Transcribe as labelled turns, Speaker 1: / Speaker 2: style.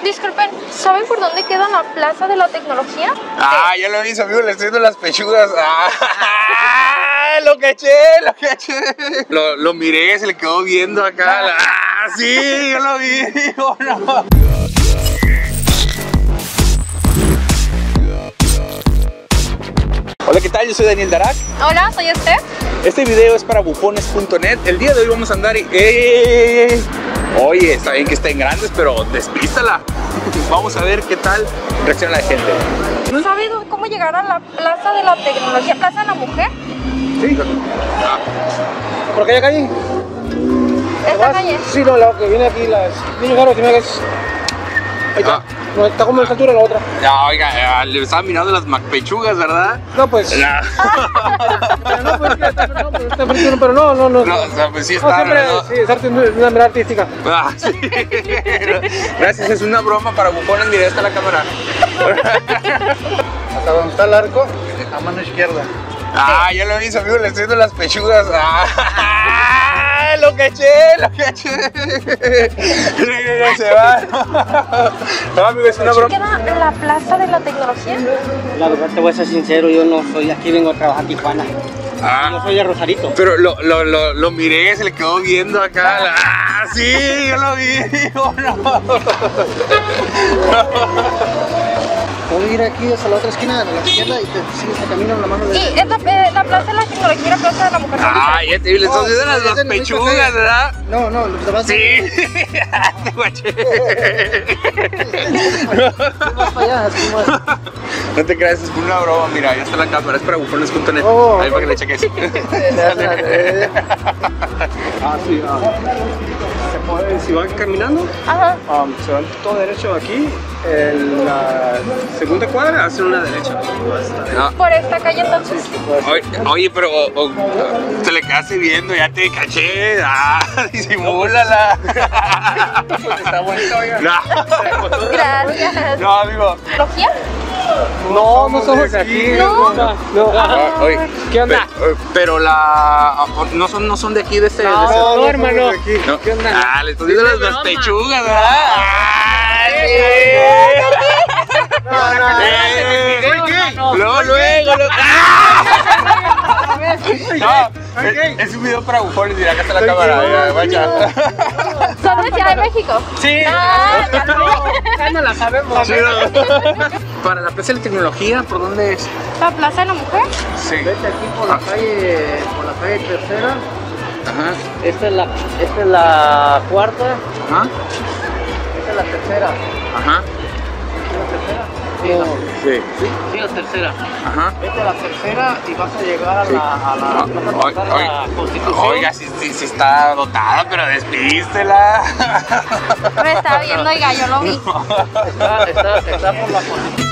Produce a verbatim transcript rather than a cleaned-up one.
Speaker 1: Disculpen, ¿saben por dónde queda la Plaza de la Tecnología?
Speaker 2: Ah, ya lo hizo, amigo, le estoy dando las pechugas. Ah, lo caché, lo caché. Lo, lo miré, se le quedó viendo acá. Ah, sí, yo lo vi. Oh, no. Hola, ¿qué tal? Yo soy Daniel Darak.
Speaker 1: Hola, soy Esther.
Speaker 2: Este video es para bufones punto net. El día de hoy vamos a andar y... ¡Ey, ey, ey! Oye, está bien que estén grandes, pero despístala. Vamos a ver qué tal reacciona la gente.
Speaker 1: ¿Sabes cómo llegar a la Plaza de la Tecnología? ¿Plaza de la Mujer?
Speaker 2: Sí. Ah.
Speaker 3: ¿Por aquella calle?
Speaker 1: ¿Esta calle?
Speaker 3: Sí, no, la que viene aquí, las... Viene claro, tiene que es... Ahí está.
Speaker 2: Ah.
Speaker 3: No, está como en esa altura la otra.
Speaker 2: Ya, oiga, le estaba mirando las macpechugas, ¿verdad?
Speaker 3: No, pues...
Speaker 2: No,
Speaker 3: Pero no, pues, está, pero no, pero está frente, pero no, no, no.
Speaker 2: no, o sea, pues sí
Speaker 3: No,
Speaker 2: está,
Speaker 3: siempre,
Speaker 2: ¿no?
Speaker 3: sí, es arte, una mirada artística.
Speaker 2: Ah, sí. Gracias, es una broma para bufones. Mira, está la cámara.
Speaker 4: Hasta donde está el arco, a mano izquierda.
Speaker 2: Ah, ya lo hizo, amigo, le estoy dando las pechugas. Ah, lo caché, lo caché. Se va. No, amigo, es una broma.
Speaker 1: ¿Queda la Plaza de la Tecnología?
Speaker 5: La verdad te voy a ser sincero, yo no soy aquí, vengo a trabajar a Tijuana.
Speaker 2: Ah,
Speaker 5: Yo soy de Rosarito.
Speaker 2: pero lo, lo, lo, lo miré, se le quedó viendo acá. Ah, sí, yo lo vi. Oh, no.
Speaker 4: Puedo ir aquí hasta la otra esquina, a la izquierda, y te sigues el camino en la mano
Speaker 1: Sí,
Speaker 4: derecha.
Speaker 1: es la, eh, la Plaza de la Tecnología y la Plaza de la Mujer.
Speaker 2: Ah, ya te vi, le estás
Speaker 4: No,
Speaker 2: dando las,
Speaker 4: es
Speaker 2: las
Speaker 4: en el mismo
Speaker 2: pechugas,
Speaker 4: calle.
Speaker 2: ¿verdad?
Speaker 4: No, no, lo que te vas a
Speaker 2: Sí, te guaché.
Speaker 4: más para allá, así más.
Speaker 2: No te creas, es una broma, mira, ya está la cámara, es para bufones punto net.
Speaker 4: Oh.
Speaker 2: Ahí para que le cheques.
Speaker 3: Ah, sí, ah. Se puede, si van caminando,
Speaker 1: Ajá.
Speaker 3: um, se van todo derecho aquí, en la segunda cuadra, hacen una derecha.
Speaker 2: No.
Speaker 1: Por esta calle entonces.
Speaker 2: Oye, oye, pero o, o, te le quedaste viendo, ya te caché. Ah, disimúlala.
Speaker 4: Está bonito, oiga.
Speaker 2: No,
Speaker 1: Gracias.
Speaker 2: no, amigo.
Speaker 1: ¿Tecnología?
Speaker 3: No, no somos de aquí.
Speaker 1: No.
Speaker 3: No.
Speaker 2: Ah, oye,
Speaker 3: ¿Qué onda?
Speaker 2: Pero, pero la. No son, no son de aquí, de este.
Speaker 3: No,
Speaker 2: de este-
Speaker 3: no, hermano.
Speaker 2: no.
Speaker 3: ¿Qué onda?
Speaker 2: Ah, le estoy dando las, las pechugas, ¿verdad? ¡Ay,
Speaker 4: No, no,
Speaker 2: sí! Luego, luego, luego. ¡Ah! No, es, es un video para bufones, mira, acá está la cámara. Mira, guacha.
Speaker 1: ¿Son de Ciudad de México?
Speaker 3: Sí.
Speaker 1: Ah,
Speaker 3: Ya no la sabemos.
Speaker 2: Chido. Para la Plaza de la Tecnología, ¿por dónde es?
Speaker 1: ¿La Plaza de la Mujer?
Speaker 2: Sí.
Speaker 5: Vete aquí por la calle, por la calle tercera.
Speaker 2: Ajá.
Speaker 5: Esta es la, esta es la cuarta,
Speaker 2: Ajá.
Speaker 5: esta es la tercera.
Speaker 2: Ajá.
Speaker 5: ¿Es la tercera? Sí, la,
Speaker 2: Sí.
Speaker 5: sí, la tercera.
Speaker 2: Ajá.
Speaker 5: Vete a la tercera y vas a llegar a la, a la,
Speaker 2: Ah,
Speaker 5: vas a
Speaker 2: oiga,
Speaker 5: pasar a la
Speaker 2: oiga,
Speaker 5: Constitución.
Speaker 2: Oiga, sí, sí, sí está dotada, pero despístela.
Speaker 1: Me estaba viendo, oiga, yo lo vi.
Speaker 5: Está, está, está por la Constitución.